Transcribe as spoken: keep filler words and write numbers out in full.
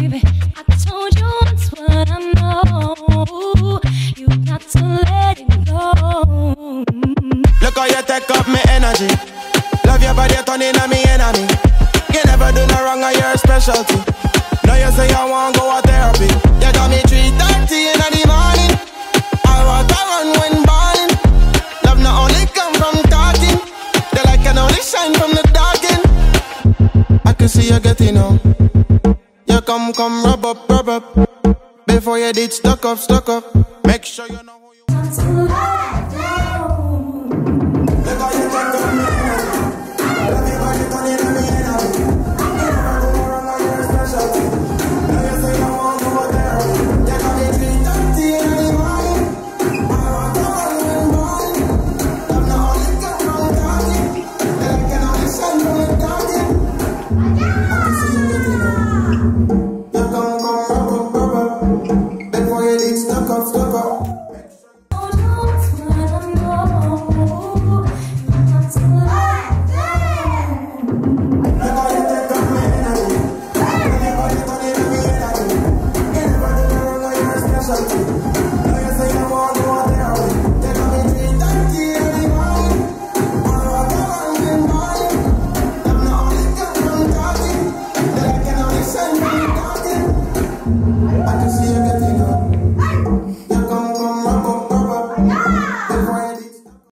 baby. I told you once what I know. You got to let it go. Look how you take up my energy. Love your body, turning on me enemy. You never do no wrong, or you're a specialty. Now you say I want go a therapy. You got me three thirty in the morning. I want to run when balling. Love not only come from talking. The light can only shine from the dark end. I can see you getting on. You come, come, rub up, rub up. Before you did stuck up, stuck up. Make sure you know who you want to let go. Look how you take up me. Love your body, turning on me enemy. You never do no wrong, or you're a specialty. Now you say I want to go therapy. You got me three thirty in the morning. I want to run when balling. Love not only come from talking. The light can only shine from the dark end. I can see you getting on. You come, come, rub up, rub up. Before you leave, stuck up, stuck up. Something.